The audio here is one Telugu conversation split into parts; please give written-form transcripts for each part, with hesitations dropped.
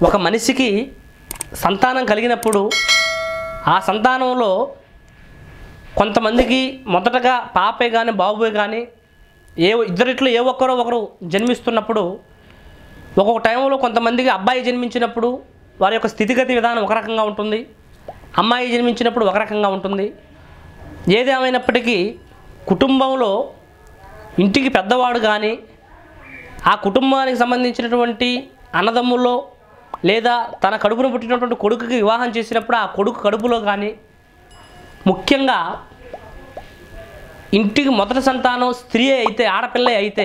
ఒక మనిషికి సంతానం కలిగినప్పుడు ఆ సంతానంలో కొంతమందికి మొదటగా పాపే కానీ బాబుయే కానీ ఇద్దరిట్లో ఏ ఒక్కరో ఒకరు జన్మిస్తున్నప్పుడు ఒక్కొక్క టైంలో కొంతమందికి అబ్బాయి జన్మించినప్పుడు వారి యొక్క స్థితిగతి విధానం ఒక రకంగా ఉంటుంది, అమ్మాయి జన్మించినప్పుడు ఒక రకంగా ఉంటుంది. ఏదేమైనప్పటికీ కుటుంబంలో ఇంటికి పెద్దవాడు కానీ ఆ కుటుంబానికి సంబంధించినటువంటి అన్నదమ్ముల్లో లేదా తన కడుపును పుట్టినటువంటి కొడుకుకి వివాహం చేసినప్పుడు ఆ కొడుకు కడుపులో కానీ ముఖ్యంగా ఇంటికి మొదటి సంతానం స్త్రీ అయితే ఆడపిల్ల అయితే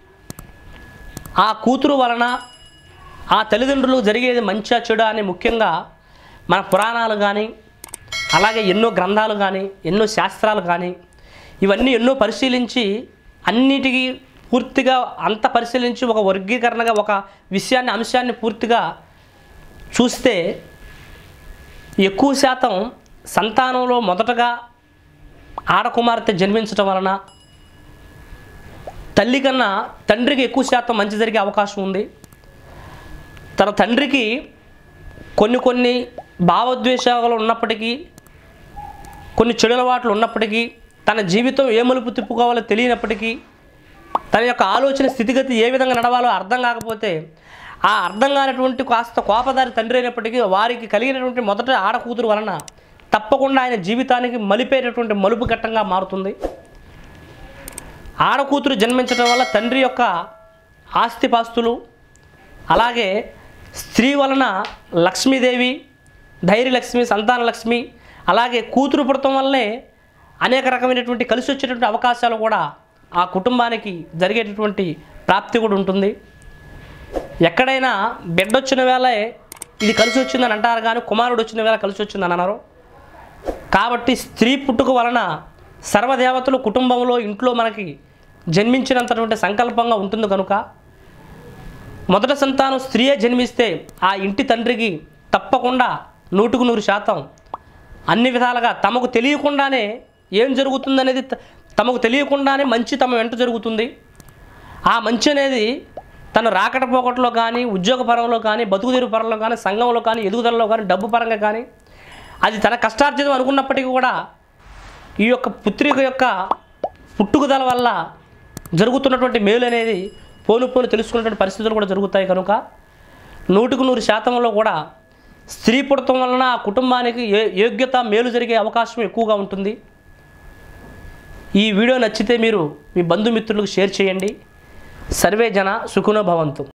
ఆ కూతురు వలన ఆ తల్లిదండ్రులకు జరిగేది మంచిగా చెడు అని ముఖ్యంగా మన పురాణాలు కానీ అలాగే ఎన్నో గ్రంథాలు కానీ ఎన్నో శాస్త్రాలు కానీ ఇవన్నీ ఎన్నో పరిశీలించి అన్నిటికీ పూర్తిగా అంత పరిశీలించి ఒక వర్గీకరణగా ఒక విషయాన్ని అంశాన్ని పూర్తిగా చూస్తే ఎక్కువ శాతం సంతానంలో మొదటగా ఆడకుమార్తె జన్మించడం వలన తల్లి కన్నా తండ్రికి ఎక్కువ శాతం మంచి జరిగే అవకాశం ఉంది. తన తండ్రికి కొన్ని భావోద్వేషాలు ఉన్నప్పటికీ కొన్ని చెడు అలవాట్లు ఉన్నప్పటికీ తన జీవితం ఏ మలుపు తిప్పుకోవాలో తెలియనప్పటికీ తన యొక్క ఆలోచన స్థితిగతి ఏ విధంగా నడవాలో అర్థం కాకపోతే ఆ అర్థం కానటువంటి కాస్త కోపదారి తండ్రి అయినప్పటికీ వారికి కలిగినటువంటి మొదట ఆడకూతురు వలన తప్పకుండా ఆయన జీవితానికి మలిపేటటువంటి మలుపు ఘట్టంగా మారుతుంది. ఆడకూతురు జన్మించడం వల్ల తండ్రి యొక్క ఆస్తిపాస్తులు అలాగే స్త్రీ వలన లక్ష్మీదేవి, ధైర్యలక్ష్మి, సంతానలక్ష్మి అలాగే కూతురు పుడటం వల్లే అనేక రకమైనటువంటి కలిసి వచ్చేటువంటి అవకాశాలు కూడా ఆ కుటుంబానికి జరిగేటటువంటి ప్రాప్తి కూడా ఉంటుంది. ఎక్కడైనా బిడ్డ వచ్చిన వేళ ఇది కలిసి వచ్చిందని అంటారు కానీ కుమారుడు వచ్చిన వేళ కలిసి వచ్చిందని అన్నారు. కాబట్టి స్త్రీ పుట్టుక వలన సర్వదేవతలు కుటుంబంలో ఇంట్లో మనకి జన్మించినంతటువంటి సంకల్పంగా ఉంటుంది కనుక మొదటి సంతానం స్త్రీయే జన్మిస్తే ఆ ఇంటి తండ్రికి తప్పకుండా 100% అన్ని విధాలుగా తమకు తెలియకుండానే ఏం జరుగుతుందనేది తమకు తెలియకుండానే మంచి తమ వెంట జరుగుతుంది. ఆ మంచి అనేది తను రాకట పోకట్లో కానీ ఉద్యోగ పరంలో కానీ బతుకుదెరువు పరంలో కానీ సంఘంలో కానీ ఎదుగుదలలో కానీ డబ్బు పరంగా కానీ అది తన కష్టార్జితం అనుకున్నప్పటికీ కూడా ఈ యొక్క పుత్రిక యొక్క పుట్టుకదల వల్ల జరుగుతున్నటువంటి మేలు అనేది పోను తెలుసుకున్నటువంటి పరిస్థితులు కూడా జరుగుతాయి. కనుక 100% కూడా స్త్రీ పుట్టడం వలన ఆ కుటుంబానికి యోగ్యత మేలు జరిగే అవకాశం ఎక్కువగా ఉంటుంది. ఈ వీడియో నచ్చితే మీరు మీ బంధుమిత్రులకు షేర్ చేయండి. సర్వే జన సుఖినో భవంతు.